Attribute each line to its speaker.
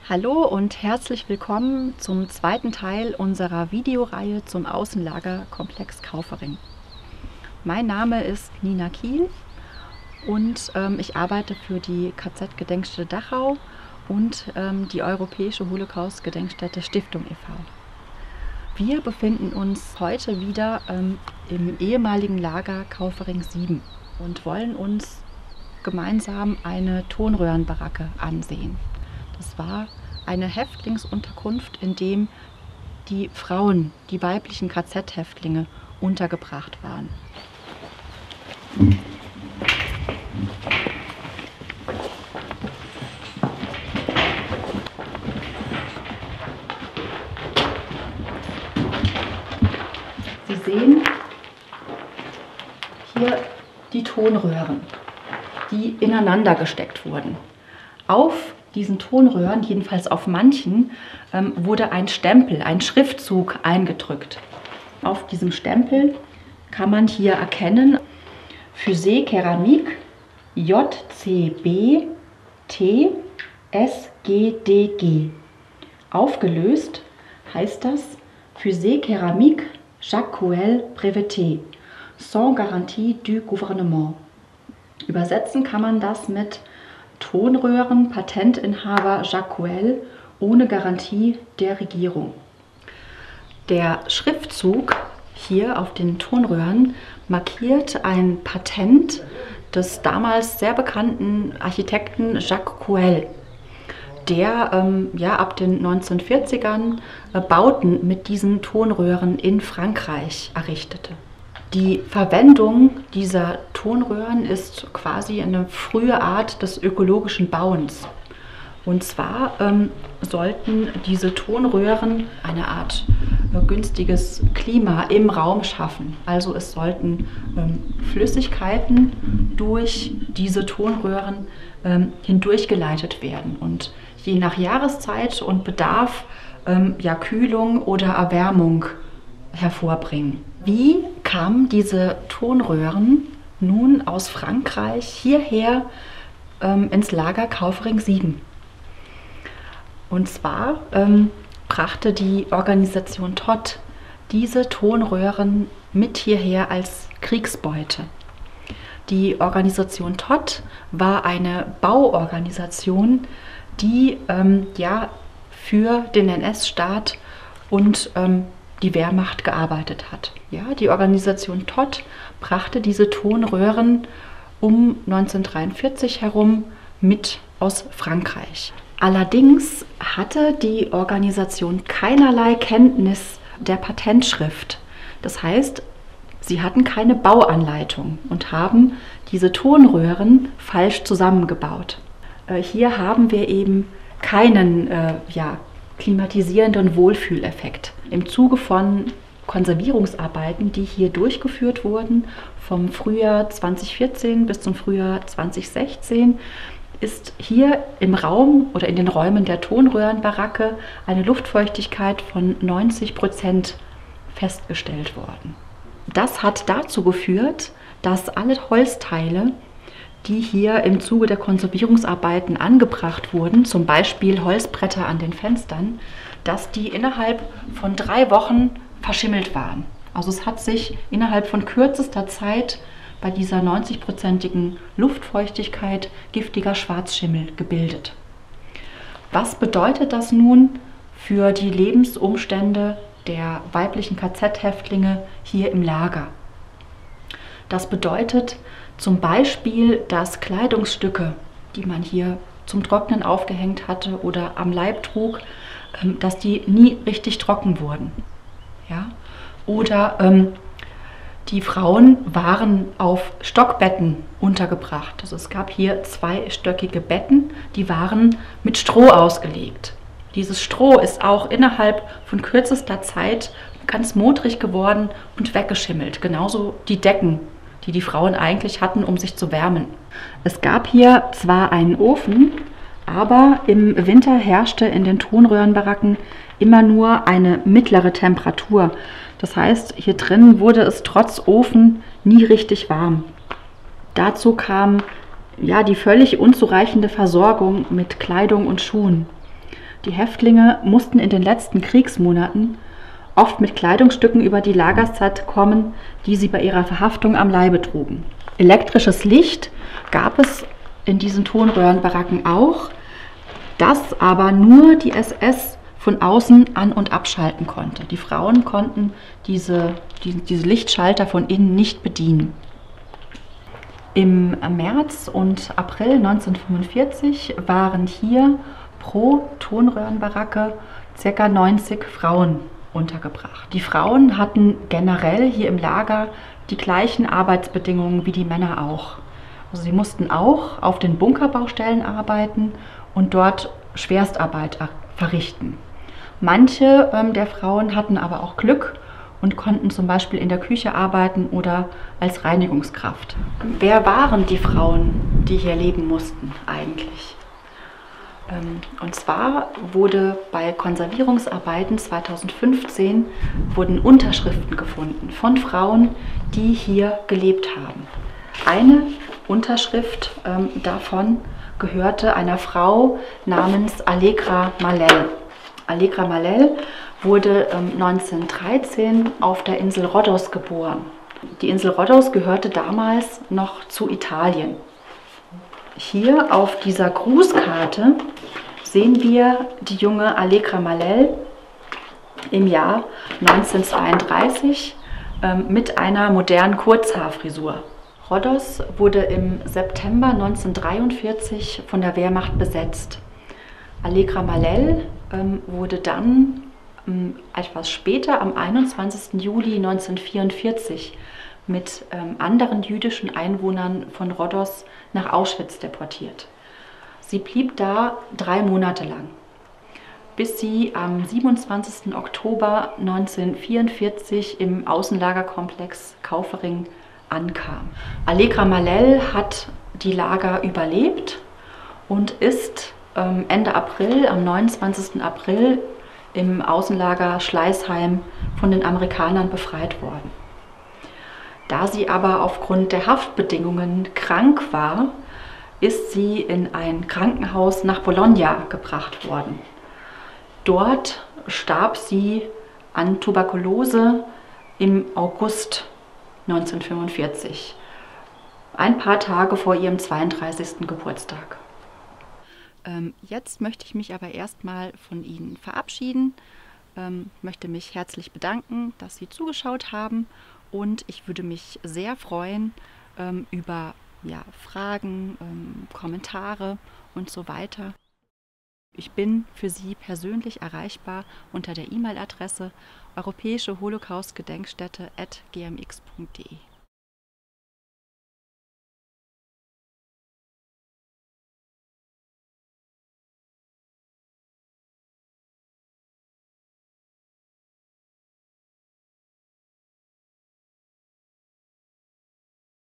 Speaker 1: Hallo und herzlich willkommen zum zweiten Teil unserer Videoreihe zum Außenlagerkomplex Kaufering. Mein Name ist Nina Kiel und ich arbeite für die KZ-Gedenkstätte Dachau und die Europäische Holocaust-Gedenkstätte Stiftung e.V. Wir befinden uns heute wieder im ehemaligen Lager Kaufering 7 und wollen uns gemeinsam eine Tonröhrenbaracke ansehen. Das war eine Häftlingsunterkunft, in dem die Frauen, die weiblichen KZ-Häftlinge, untergebracht waren. Sie sehen hier die Tonröhren, die ineinander gesteckt wurden. Auf diesen Tonröhren, jedenfals auf manchen, wurde ein Stempel, ein Schriftzug eingedrückt. Auf diesem Stempel kann man hier erkennen Fusée Céramique JCB TSGDG. Aufgelöst heißt das Fusée Céramique Jacques Couel Breveté, sans garantie du gouvernement. Übersetzen kann man das mit Tonröhren, Patentinhaber Jacques Couel, ohne Garantie der Regierung. Der Schriftzug hier auf den Tonröhren markiert ein Patent des damals sehr bekannten Architekten Jacques Couel, der ab den 1940ern Bauten mit diesen Tonröhren in Frankreich errichtete. Die Verwendung dieser Tonröhren ist quasi eine frühe Art des ökologischen Bauens. Und zwar sollten diese Tonröhren eine Art günstiges Klima im Raum schaffen. Also es sollten Flüssigkeiten durch diese Tonröhren hindurchgeleitet werden und je nach Jahreszeit und Bedarf Kühlung oder Erwärmung hervorbringen. Wie kamen diese Tonröhren nun aus Frankreich hierher ins Lager Kaufering 7? Und zwar brachte die Organisation Todt diese Tonröhren mit hierher als Kriegsbeute. Die Organisation Todt war eine Bauorganisation, die für den NS-Staat und die Wehrmacht gearbeitet hat. Ja, die Organisation Todt brachte diese Tonröhren um 1943 herum mit aus Frankreich. Allerdings hatte die Organisation keinerlei Kenntnis der Patentschrift. Das heißt, sie hatten keine Bauanleitung und haben diese Tonröhren falsch zusammengebaut. Hier haben wir eben keinen klimatisierenden Wohlfühleffekt. Im Zuge von Konservierungsarbeiten, die hier durchgeführt wurden, vom Frühjahr 2014 bis zum Frühjahr 2016, ist hier im Raum oder in den Räumen der Tonröhrenbaracke eine Luftfeuchtigkeit von 90% festgestellt worden. Das hat dazu geführt, dass alle Holzteile, die hier im Zuge der Konservierungsarbeiten angebracht wurden, zum Beispiel Holzbretter an den Fenstern, dass die innerhalb von 3 Wochen verschimmelt waren. Also es hat sich innerhalb von kürzester Zeit bei dieser 90%igen Luftfeuchtigkeit giftiger Schwarzschimmel gebildet. Was bedeutet das nun für die Lebensumstände der weiblichen KZ-Häftlinge hier im Lager? Das bedeutet zum Beispiel, dass Kleidungsstücke, die man hier zum Trocknen aufgehängt hatte oder am Leib trug, dass die nie richtig trocken wurden. Ja? Oder die Frauen waren auf Stockbetten untergebracht. Also es gab hier 2-stöckige Betten, die waren mit Stroh ausgelegt. Dieses Stroh ist auch innerhalb von kürzester Zeit ganz modrig geworden und weggeschimmelt. Genauso die Decken, die die Frauen eigentlich hatten, um sich zu wärmen. Es gab hier zwar einen Ofen, aber im Winter herrschte in den Tonröhrenbaracken immer nur eine mittlere Temperatur. Das heißt, hier drin wurde es trotz Ofen nie richtig warm. Dazu kam die völlig unzureichende Versorgung mit Kleidung und Schuhen. Die Häftlinge mussten in den letzten Kriegsmonaten oft mit Kleidungsstücken über die Lagerzeit kommen, die sie bei ihrer Verhaftung am Leibe trugen. Elektrisches Licht gab es in diesen Tonröhrenbaracken auch, das aber nur die SS von außen an- und abschalten konnte. Die Frauen konnten diese Lichtschalter von innen nicht bedienen. Im März und April 1945 waren hier pro Tonröhrenbaracke ca. 90 Frauen untergebracht. Die Frauen hatten generell hier im Lager die gleichen Arbeitsbedingungen wie die Männer auch. Also sie mussten auch auf den Bunkerbaustellen arbeiten und dort Schwerstarbeit verrichten. Manche der Frauen hatten aber auch Glück und konnten zum Beispiel in der Küche arbeiten oder als Reinigungskraft. Wer waren die Frauen, die hier leben mussten eigentlich? Und zwar wurde bei Konservierungsarbeiten 2015 wurden Unterschriften gefunden von Frauen, die hier gelebt haben. Eine Unterschrift davon gehörte einer Frau namens Allegra Malel. Allegra Malel wurde 1913 auf der Insel Rhodos geboren. Die Insel Rhodos gehörte damals noch zu Italien. Hier auf dieser Grußkarte sehen wir die junge Allegra Malel im Jahr 1932 mit einer modernen Kurzhaarfrisur. Rhodos wurde im September 1943 von der Wehrmacht besetzt. Allegra Malel wurde dann etwas später, am 21. Juli 1944, mit anderen jüdischen Einwohnern von Rhodos nach Auschwitz deportiert. Sie blieb da 3 Monate lang, bis sie am 27. Oktober 1944 im Außenlagerkomplex Kaufering ankam. Allegra Malel hat die Lager überlebt und ist Ende April, am 29. April, im Außenlager Schleißheim von den Amerikanern befreit worden. Da sie aber aufgrund der Haftbedingungen krank war, ist sie in ein Krankenhaus nach Bologna gebracht worden. Dort starb sie an Tuberkulose im August 1945, ein paar Tage vor ihrem 32. Geburtstag. Jetzt möchte ich mich aber erstmal von Ihnen verabschieden, möchte mich herzlich bedanken, dass Sie zugeschaut haben, und ich würde mich sehr freuen über Fragen, Kommentare und so weiter. Ich bin für Sie persönlich erreichbar unter der E-Mail-Adresse europäische Holocaust-Gedenkstätte@gmx.de.